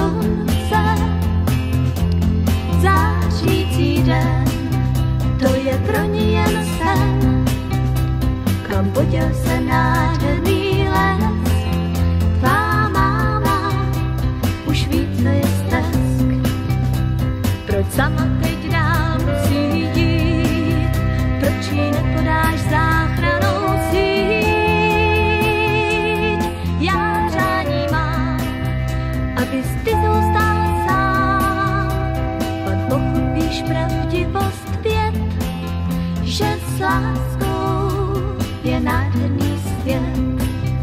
slunce. Zářící den, to je pro ní jen sen, kam poděl se nádherný les. Tvá máma už ví, co je stesk. Proč sama teď dál musí jít? Proč jí nepodáš záchranou síť? Já řání mám, abys ty zůstal sám. Pak pochopíš pravdivost vět, že s láskou je nádherný svět.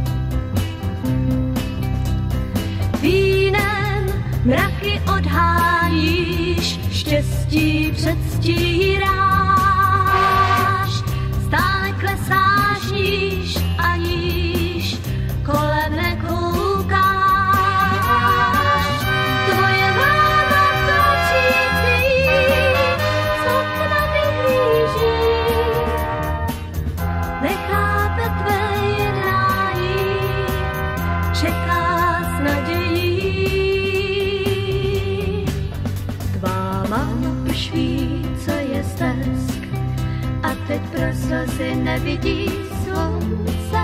Vínem mraky odháníš, štěstí předstíráš, stále klesáš níž a níž, kolem nekoukáš. Tvoje máma plačící z okna vyhlíží, nechápe tvé jednání, čeká s nadějí. Tvá máma už ví, co je stesk, a teď pro slzy nevidí slunce.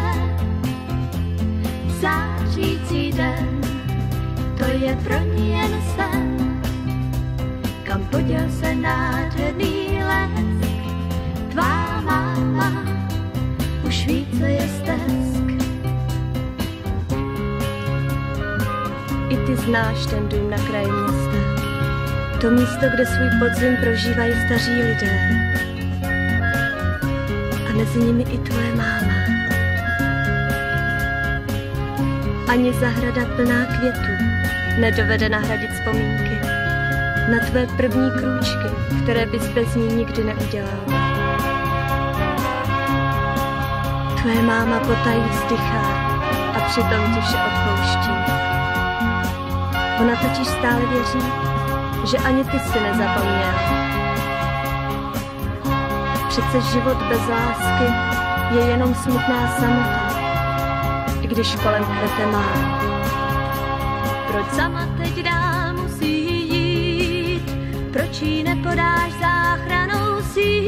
Zářící den, to je pro ní jen sen, kam poděl se nádherný les. Tvá máma už ví, co je stesk. I ty znáš ten dům na kraji města, to místo, kde svůj podzim prožívají staří lidé. A mezi nimi i tvoje máma. Ani zahrada plná květů nedovede nahradit vzpomínky na tvé první krůčky, které bys bez ní nikdy neudělal. Tvoje máma potají vzdychá a přitom ti vše odpouští. Ona totiž stále věří, že ani ty si nezapomněl. Přece život bez lásky je jenom smutná samota, i když kolem kvete má. Proč sama teď dál musí jít? Proč jí nepodáš záchranou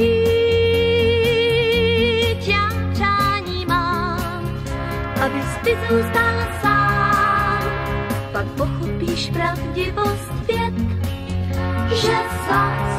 síť? Já přání mám, abys ty zůstal sám, pak pochopíš pravdivost vět, že s